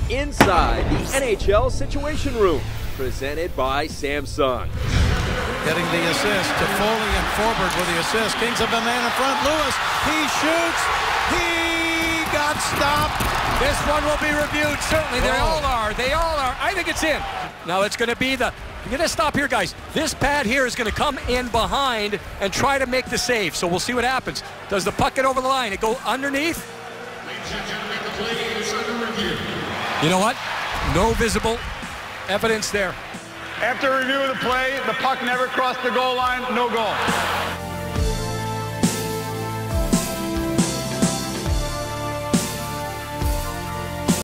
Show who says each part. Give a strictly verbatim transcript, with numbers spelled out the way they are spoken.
Speaker 1: inside the N H L Situation Room, presented by Samsung.
Speaker 2: Getting the assist to Foley and Forward with the assist. Kings have a man in front. Lewis, he shoots. He got stopped.
Speaker 3: This one will be reviewed, certainly. They all are. They all are. I think it's in. Now it's going to be the... You're going to stop here, guys. This pad here is going to come in behind and try to make the save. So we'll see what happens. Does the puck get over the line? It go underneath? You know what? No visible evidence there.
Speaker 4: After review of the play, the puck never crossed the goal line. No goal.